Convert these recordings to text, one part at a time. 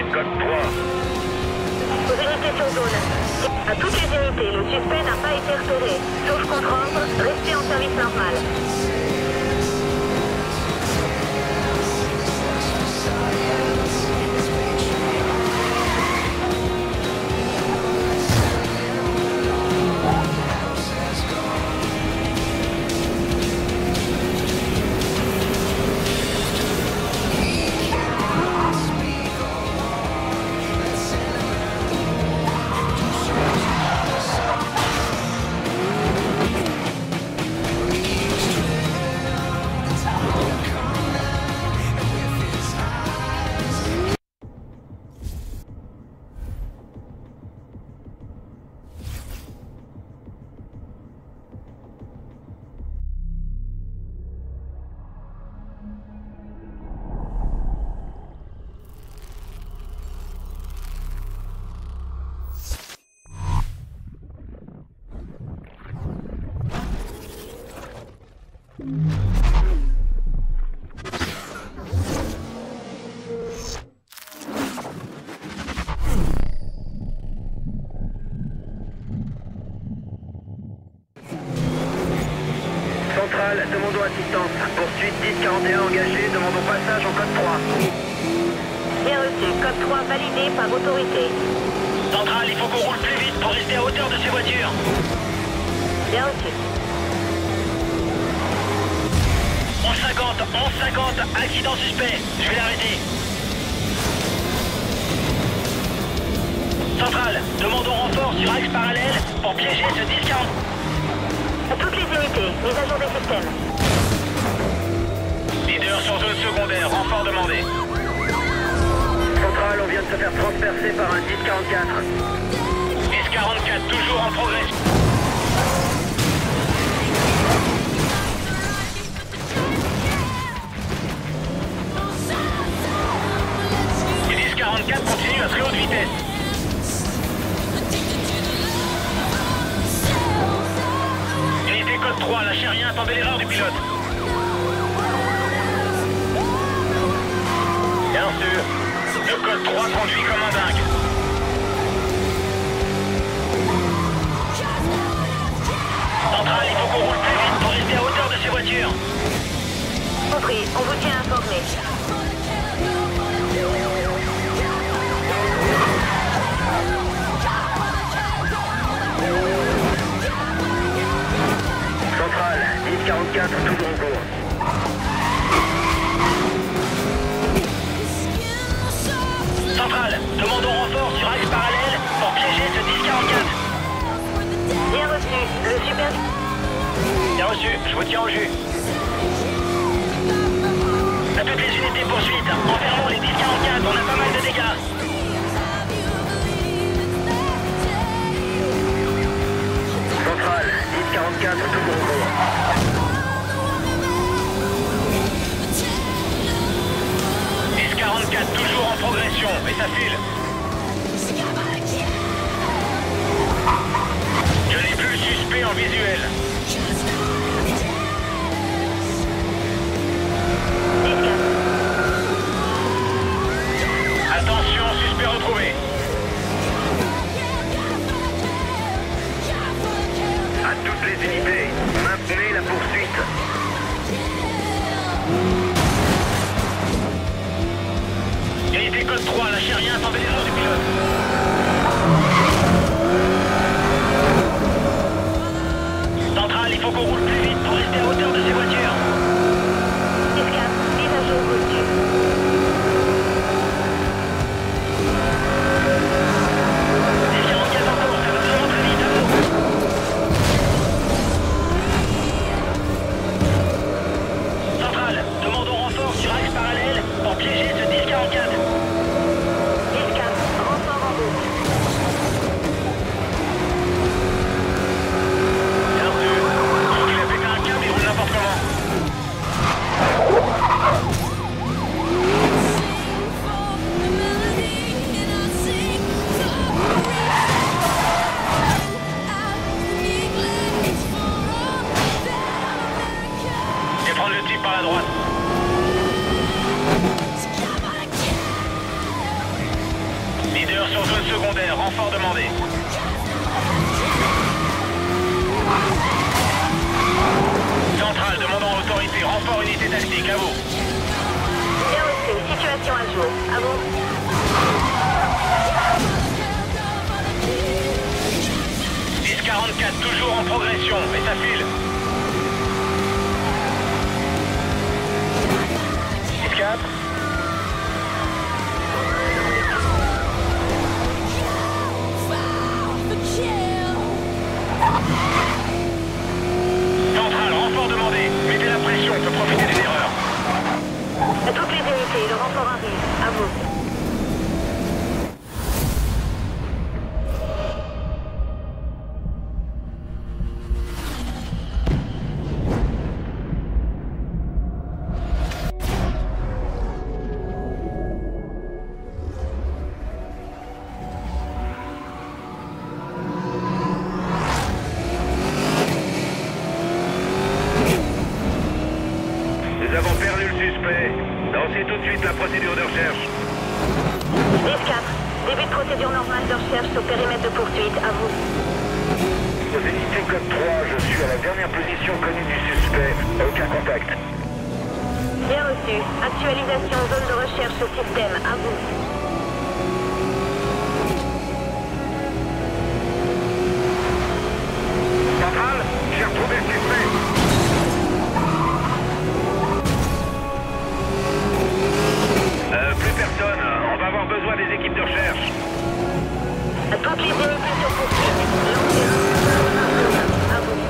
Code 3. Aux unités sur zone. À toutes les unités, le suspect n'a pas été repéré. Sauf contre ordre, restez en service normal. Centrale, demandons assistance. Poursuite 1041 engagée, demandons passage en code 3. Bien reçu. Code 3 validé par autorité. Centrale, il faut qu'on roule plus vite pour rester à hauteur de ces voitures. Bien reçu. 1150, accident suspect. Je vais l'arrêter. Centrale, demandons renfort sur axe parallèle pour piéger ce 1040. À toutes les unités, mise à jour des systèmes. Leader sur zone secondaire, renfort demandé. Centrale, on vient de se faire transpercer par un 1044. 1044, toujours en progression. Et 1044 continue à très haute vitesse. Unité code 3, lâchez rien, attendez l'erreur du pilote. Bien sûr. Le code 3 conduit comme un dingue. Centrale, il faut qu'on roule plus vite pour rester à hauteur de ces voitures. Compris, on vous tient informé. Centrale, 1044, toujours en cours. Centrale, demandons renfort sur axe parallèle pour piéger ce 1044. Bien reçu. Le super... Bien reçu, je vous tiens au jus. À toutes les unités poursuite, enfermons les 1044, on a pas mal de dégâts. Centrale, 1044, toujours en cours. Toujours en progression, mais ça file. Je n'ai plus le suspect en visuel. Attention, suspect retrouvé. À toutes les unités, maintenez la poursuite. Unité code 3, lâchez rien, attendez l'erreur du pilote. Centrale, il faut qu'on roule plus vite pour rester à hauteur de ces voitures. 10-4, mise à jour reçue. Centrale, demandons renfort sur axe parallèle pour piéger ce 1044. 10-4, renfort en route. Bien sûr, faut que les critique, à vous. Bien reçu. Situation à jour. À vous. « 10-44, toujours en progression, mais ça file. 10-4. Centrale, renfort demandé. Mettez la pression, on peut profiter d'une erreur. À toutes les unités, le renfort arrive. À vous. Nous avons perdu le suspect. Lancez tout de suite la procédure de recherche. 10-4. Début de procédure normale de recherche au périmètre de poursuite. À vous. Aux unités code 3, je suis à la dernière position connue du suspect. Aucun contact. Bien reçu. Actualisation zone de recherche au système. À vous. Centrale, j'ai retrouvé le suspect. Plus personne. On va avoir besoin des équipes de recherche. À toutes les unités sur poursuite. Lancez un. À vous.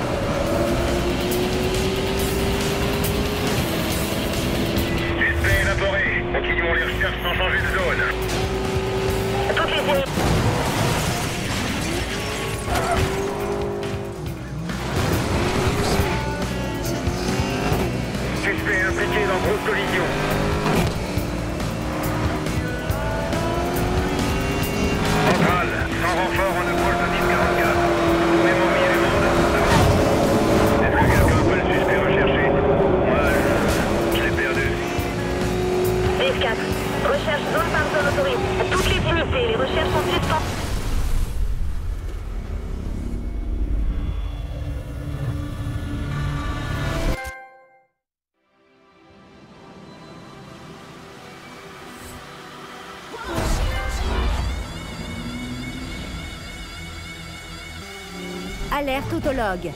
Suspect évaporé. Continuons les recherches sans changer de zone. À toutes les unités. Suspect impliqué dans grosse collision. Centrale, sans renfort, on approche de 10-44. Vous pouvez m'envoyer les mondes. Est-ce que quelqu'un peut le suspect recherché? Moi, je l'ai perdu. 10-4. Recherche zone par zone autorisée. À toutes les unités, les recherches sont suspendues. Alerte autologue.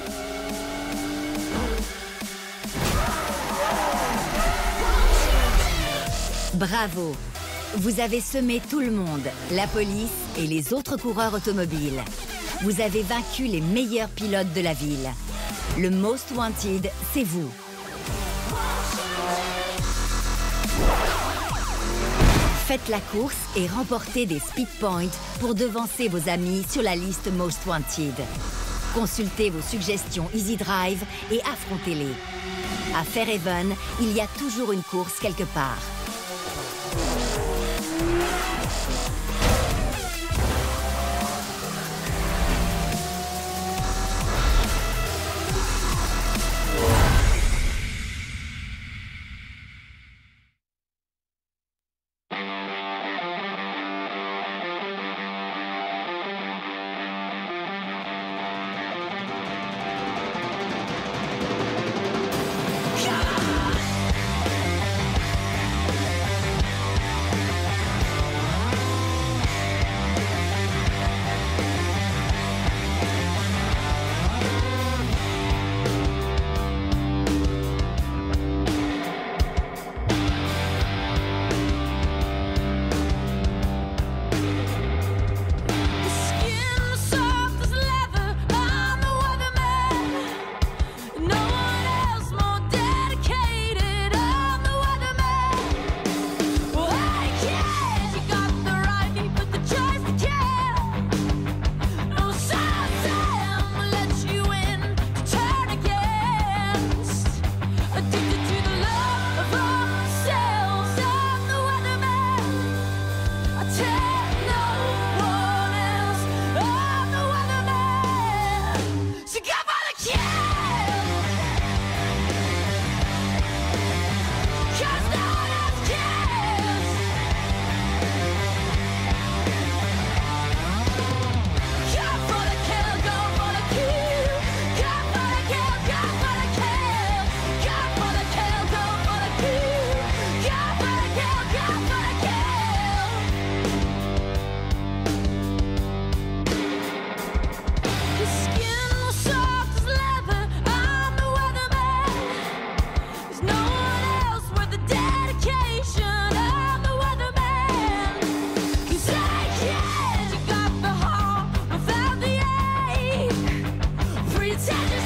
Bravo. Vous avez semé tout le monde, la police et les autres coureurs automobiles. Vous avez vaincu les meilleurs pilotes de la ville. Le Most Wanted, c'est vous. Faites la course et remportez des speed points pour devancer vos amis sur la liste Most Wanted. Consultez vos suggestions Easy Drive et affrontez-les. À Fairhaven, il y a toujours une course quelque part. It's